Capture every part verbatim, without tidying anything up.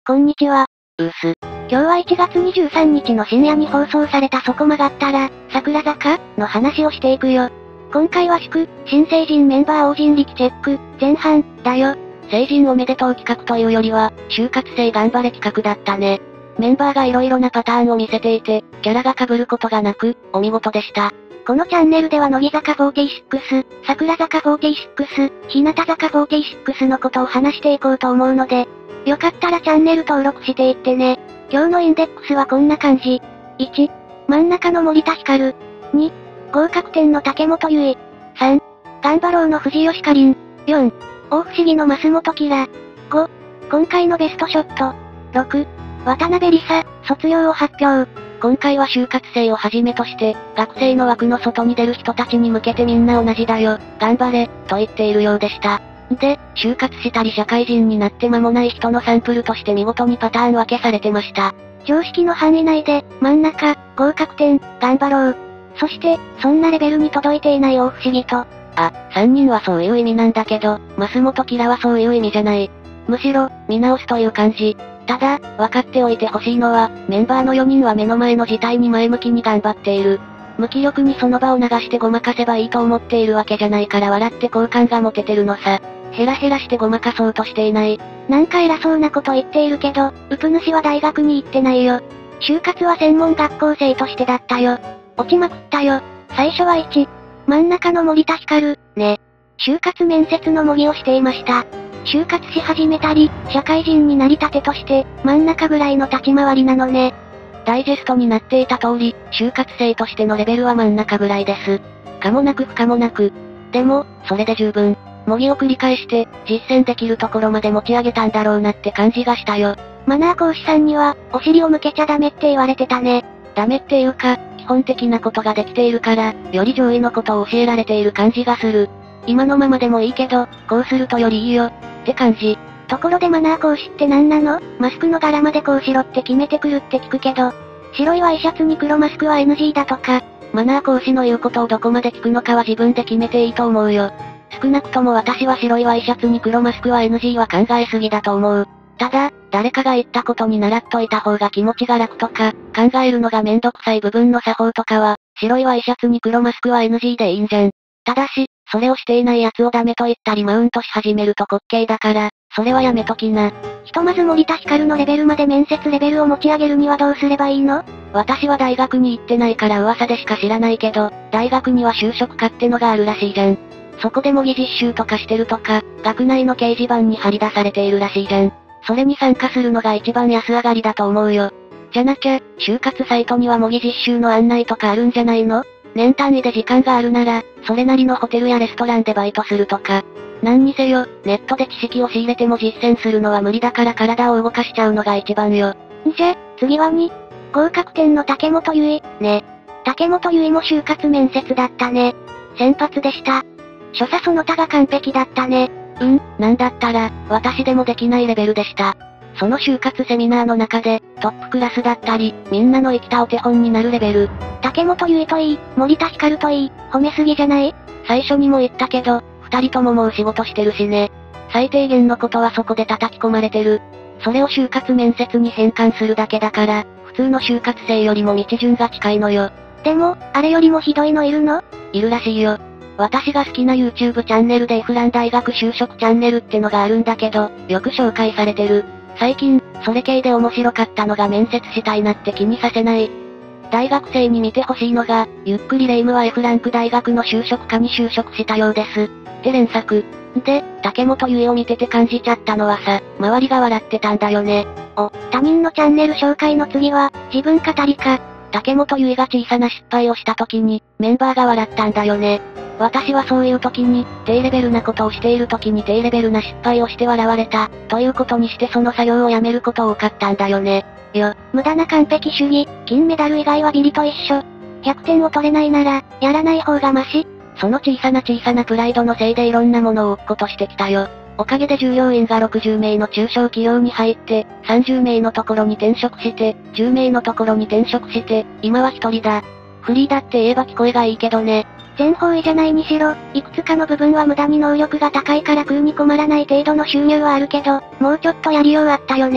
こんにちは。 うーす。 今日はいちがつにじゅうさんにちの深夜に放送されたそこ曲がったら、桜坂の話をしていくよ。今回は祝、新成人メンバー王人力チェック、前半、だよ。 成人おめでとう企画というよりは、就活生頑張れ企画だったね。メンバーが色々なパターンを見せていて、キャラが被ることがなく、お見事でした。 このチャンネルでは乃木坂フォーティーシックス、桜坂フォーティーシックス、日向坂フォーティーシックスのことを話していこうと思うので、よかったらチャンネル登録していってね。今日のインデックスはこんな感じ。いち、真ん中の森田ひかる。に、合格点の竹本結衣。さん、頑張ろうの藤吉かりん。よん、大不思議の増本キラ。ご、今回のベストショット。ろく、渡辺理沙、卒業を発表。 今回は就活生をはじめとして、学生の枠の外に出る人たちに向けてみんな同じだよ、頑張れ、と言っているようでした。で、就活したり社会人になって間もない人のサンプルとして見事にパターン分けされてました。 常識の範囲内で、真ん中、合格点、頑張ろう。そして、そんなレベルに届いていない大不思議と。 あ、三人はそういう意味なんだけど、増本キラはそういう意味じゃない。むしろ、見直すという感じ。ただ、分かっておいてほしいのは、メンバーのよにんは目の前の事態に前向きに頑張っている。無気力にその場を流してごまかせばいいと思っているわけじゃないから笑って好感が持ててるのさ。ヘラヘラしてごまかそうとしていない。 なんか偉そうなこと言っているけど、ウプ主は大学に行ってないよ。就活は専門学校生としてだったよ。落ちまくったよ。最初はいち、真ん中の森田ひかる、ね。就活面接の模擬をしていました。就活し始めたり、社会人になりたてとして、真ん中ぐらいの立ち回りなのね。 ダイジェストになっていた通り、就活生としてのレベルは真ん中ぐらいです。可もなく不可もなく。でも、それで十分。模擬を繰り返して、実践できるところまで持ち上げたんだろうなって感じがしたよ。 マナー講師さんには、お尻を向けちゃダメって言われてたね。 ダメっていうか、基本的なことができているから、より上位のことを教えられている感じがする。今のままでもいいけど、こうするとよりいいよ、って感じ。 ところでマナー講師って何なの？マスクの柄までこうしろって決めてくるって聞くけど、白いワイシャツに黒マスクは エヌジー だとか。 マナー講師の言うことをどこまで聞くのかは自分で決めていいと思うよ。少なくとも私は白いワイシャツに黒マスクは エヌジー は考えすぎだと思う。ただ、誰かが言ったことに習っといた方が気持ちが楽とか、考えるのがめんどくさい部分の作法とかは、白いワイシャツに黒マスクは エヌジー でいいんじゃん。ただし、それをしていない奴をダメと言ったりマウントし始めると滑稽だから、それはやめときな。 ひとまず森田ひかるのレベルまで面接レベルを持ち上げるにはどうすればいいの？ 私は大学に行ってないから噂でしか知らないけど、大学には就職課ってのがあるらしいじゃん。そこで模擬実習とかしてるとか、学内の掲示板に張り出されているらしいじゃん。それに参加するのが一番安上がりだと思うよ。じゃなきゃ、就活サイトには模擬実習の案内とかあるんじゃないの？年単位で時間があるなら、それなりのホテルやレストランでバイトするとか。何にせよ、ネットで知識を仕入れても実践するのは無理だから体を動かしちゃうのが一番よ。 んじゃ、次はに、合格点の竹本結衣、ね。竹本結衣も就活面接だったね。先発でした。所作その他が完璧だったね。 うん、なんだったら、私でもできないレベルでした。その就活セミナーの中で、トップクラスだったり、みんなの生きたお手本になるレベル。 竹本結衣といい、森田ひかるといい、褒めすぎじゃない？ 最初にも言ったけど、二人とももう仕事してるしね。最低限のことはそこで叩き込まれてる。それを就活面接に変換するだけだから、普通の就活生よりも道順が近いのよ。 でも、あれよりもひどいのいるの？ いるらしいよ。私が好きな YouTube チャンネルでエフラン大学就職チャンネルってのがあるんだけど、よく紹介されてる。最近、それ系で面白かったのが面接したいなって気にさせない。大学生に見てほしいのが、ゆっくりレ夢ムは F ランク大学の就職課に就職したようです。って連作。で、竹本結衣を見てて感じちゃったのはさ、周りが笑ってたんだよね。 お、他人のチャンネル紹介の次は、自分語りか。 竹本結衣が小さな失敗をした時に、メンバーが笑ったんだよね。私はそういう時に、低レベルなことをしている時に低レベルな失敗をして笑われた、ということにしてその作業をやめること多かったんだよね。 よ、無駄な完璧主義、金メダル以外はビリと一緒。ひゃくてんを取れないなら、やらない方がマシ。 その小さな小さなプライドのせいでいろんなものを置くことしてきたよ。おかげで従業員がろくじゅうめいの中小企業に入って、さんじゅうめいのところに転職して、じゅうめいのところに転職して、今はひとりだ。フリーだって言えば聞こえがいいけどね。 全方位じゃないにしろ、いくつかの部分は無駄に能力が高いから食うに困らない程度の収入はあるけど、もうちょっとやりようあったよね。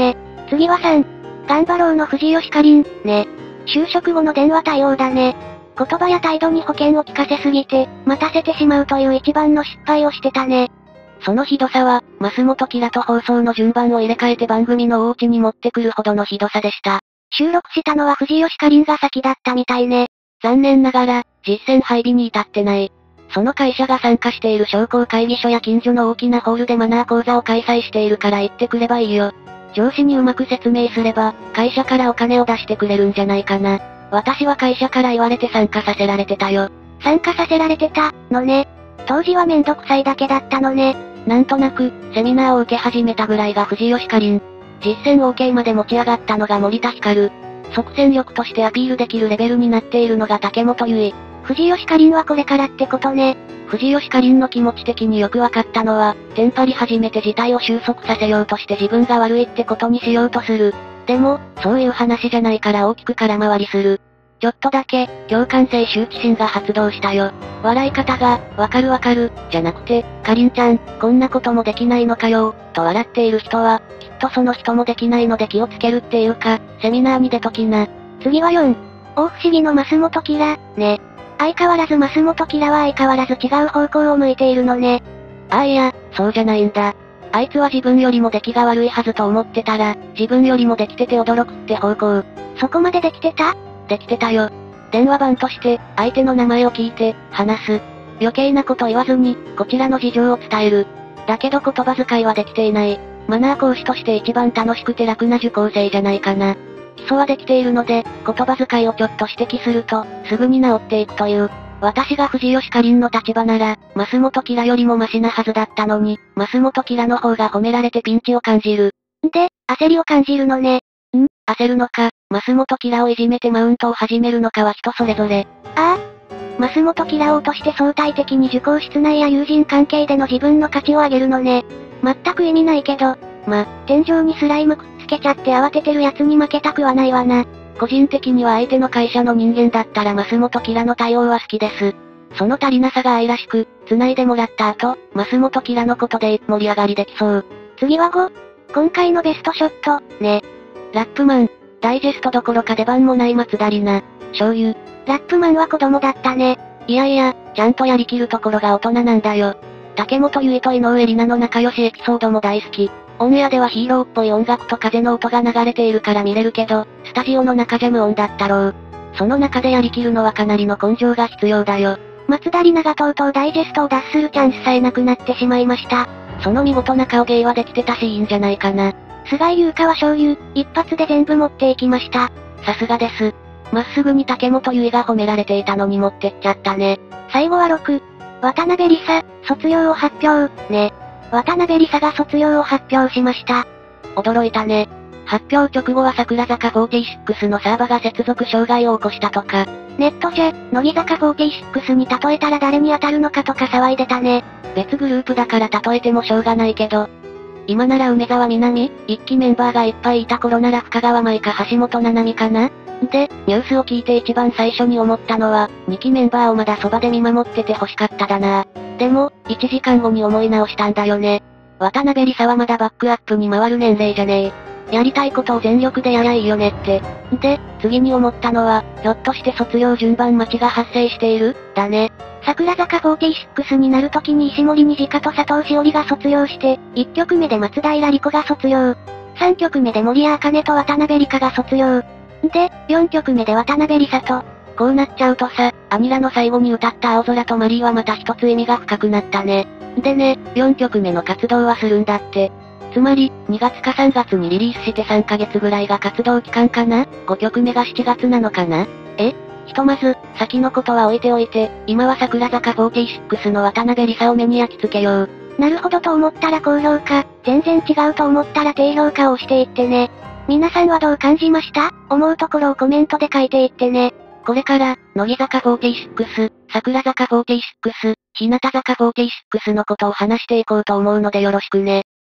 次はさん。頑張ろうの藤吉かりん、ね。就職後の電話対応だね。言葉や態度に保険を聞かせすぎて、待たせてしまうという一番の失敗をしてたね。 そのひどさは、増本キラと放送の順番を入れ替えて番組のお家に持ってくるほどのひどさでした。 収録したのは藤吉かりんが先だったみたいね。 残念ながら、実戦配備に至ってない。その会社が参加している商工会議所や近所の大きなホールでマナー講座を開催しているから行ってくればいいよ。上司にうまく説明すれば、会社からお金を出してくれるんじゃないかな。私は会社から言われて参加させられてたよ。 参加させられてた、のね。当時はめんどくさいだけだったのね。 なんとなく、セミナーを受け始めたぐらいが藤吉かりん。実戦 OK まで持ち上がったのが森田光。即戦力としてアピールできるレベルになっているのが竹本結衣。 藤吉かりんはこれからってことね。 藤吉かりんの気持ち的によくわかったのは、テンパり始めて事態を収束させようとして自分が悪いってことにしようとする。でも、そういう話じゃないから大きく空回りする。ちょっとだけ、共感性羞恥心が発動したよ。笑い方が、わかるわかる、じゃなくて、かりんちゃん、こんなこともできないのかよ、と笑っている人は、きっとその人もできないので気をつけるっていうか、セミナーに出ときな。 次はよん。大不思議の増本キラ、ね。相変わらず増本キラは相変わらず違う方向を向いているのね。 ああいや、そうじゃないんだ。あいつは自分よりも出来が悪いはずと思ってたら、自分よりもできてて驚くって方向。 そこまでできてた？ できてたよ。電話番として、相手の名前を聞いて、話す。余計なこと言わずに、こちらの事情を伝える。だけど言葉遣いはできていない。マナー講師として一番楽しくて楽な受講生じゃないかな。基礎はできているので、言葉遣いをちょっと指摘すると、すぐに治っていくという。私が藤吉かりんの立場なら、増本キラよりもマシなはずだったのに、増本キラの方が褒められてピンチを感じる。 んで、焦りを感じるのね。 ん焦るのか、増本キラをいじめてマウントを始めるのかは人それぞれ。 ああ。増本キラを落として相対的に受講室内や友人関係での自分の価値を上げるのね。全く意味ないけど。ま、天井にスライムくっつけちゃって慌ててる奴に負けたくはないわな。 個人的には相手の会社の人間だったら増本キラの対応は好きです。その足りなさが愛らしく、繋いでもらった後、増本キラのことで盛り上がりできそう。 次はご。今回のベストショット、ね。 ラップマン。ダイジェストどころか出番もない松田里奈。醤油。 ラップマンは子供だったね。 いやいや、ちゃんとやりきるところが大人なんだよ。竹本結衣と井上里奈の仲良しエピソードも大好き。オンエアではヒーローっぽい音楽と風の音が流れているから見れるけど、スタジオの中じゃ無音だったろう。その中でやりきるのはかなりの根性が必要だよ。 松田里奈がとうとうダイジェストを脱するチャンスさえなくなってしまいました。 その見事な顔芸はできてたしいいんじゃないかな。 菅井優香は醤油、一発で全部持っていきました。 さすがです。まっすぐに竹本結衣が褒められていたのに持ってっちゃったね。 最後はろく。渡辺理沙、卒業を発表、ね。渡辺理沙が卒業を発表しました。 驚いたね。発表直後は桜坂フォーティーシックスのサーバが接続障害を起こしたとか。 ネットじゃ、乃木坂フォーティーシックスに例えたら誰に当たるのかとか騒いでたね。 別グループだから例えてもしょうがないけど。今なら梅沢みなみ、一期メンバーがいっぱいいた頃なら深川舞か橋本七海かな。で、ニュースを聞いて一番最初に思ったのは、にきメンバーをまだそばで見守ってて欲しかっただな。でも、いちじかんごに思い直したんだよね。渡辺理沙はまだバックアップに回る年齢じゃねえ。やりたいことを全力でやりゃいいよねって。で、次に思ったのは、ひょっとして卒業順番待ちが発生しているだね。 桜坂フォーティーシックスになる時に石森にじかと佐藤しおりが卒業して、いっきょくめで松平莉子が卒業。さんきょくめで森谷茜と渡辺理香が卒業。で、よんきょくめで渡辺理沙と。 こうなっちゃうとさ、アニラの最後に歌った青空とマリーはまた一つ意味が深くなったね。でね、よんきょくめの活動はするんだって。つまり、にがつかさんがつにリリースしてさんかげつぐらいが活動期間かな ?ご 曲目がしちがつなのかなえひとまず、先のことは置いておいて、今は桜坂フォーティーシックスの渡辺理沙を目に焼き付けよう。 なるほどと思ったら高評価、全然違うと思ったら低評価をしていってね。皆さんはどう感じました？思うところをコメントで書いていってね。 これから、乃木坂フォーティーシックス、桜坂フォーティーシックス、日向坂フォーティーシックスのことを話していこうと思うのでよろしくね。